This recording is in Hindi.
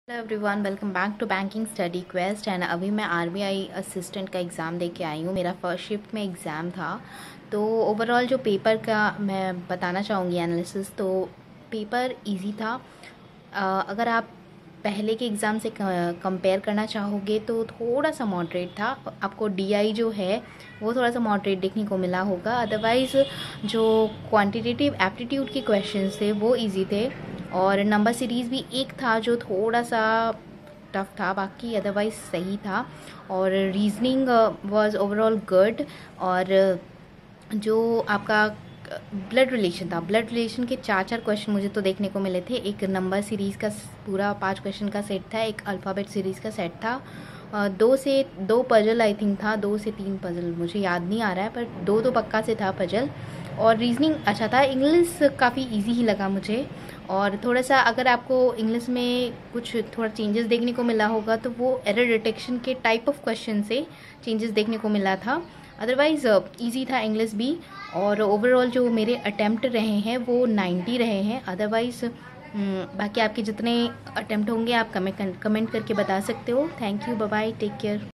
Hello everyone, welcome back to banking study quest. And अभी मैं आरबीआई असिस्टेंट का एग्ज़ाम दे के आई हूँ। मेरा फर्स्ट शिफ्ट में एग्ज़ाम था। तो ओवरऑल जो पेपर का मैं बताना चाहूँगी एनालिसिस, तो पेपर इजी था। अगर आप पहले के एग्ज़ाम से कंपेयर करना चाहोगे तो थोड़ा सा मॉडरेट था। आपको डीआई जो है वो थोड़ा सा मॉडरेट देखने को मिला होगा। अदरवाइज़ जो क्वांटिटेटिव एप्टीट्यूड के क्वेश्चन थे वो इजी थे, और नंबर सीरीज़ भी एक था जो थोड़ा सा टफ था, बाकी अदरवाइज सही था। और रीजनिंग वाज ओवरऑल गुड। और जो आपका ब्लड रिलेशन था, ब्लड रिलेशन के चार क्वेश्चन मुझे तो देखने को मिले थे। एक नंबर सीरीज़ का पूरा 5 क्वेश्चन का सेट था, एक अल्फ़ाबेट सीरीज़ का सेट था, दो पजल आई थिंक था, 2 से 3 पजल मुझे याद नहीं आ रहा है, पर दो तो पक्का से था पजल। और रीजनिंग अच्छा था। इंग्लिश काफ़ी इजी ही लगा मुझे। और थोड़ा सा अगर आपको इंग्लिश में कुछ थोड़ा चेंजेस देखने को मिला होगा तो वो एरर डिटेक्शन के टाइप ऑफ क्वेश्चन से चेंजेस देखने को मिला था। अदरवाइज़ इजी था इंग्लिश भी। और ओवरऑल जो मेरे अटैम्प्ट रहे हैं वो 90 रहे हैं। अदरवाइज़ बाकी आपके जितने अटैम्प्ट होंगे आप कमेंट करके बता सकते हो। Thank you, bye bye, take care.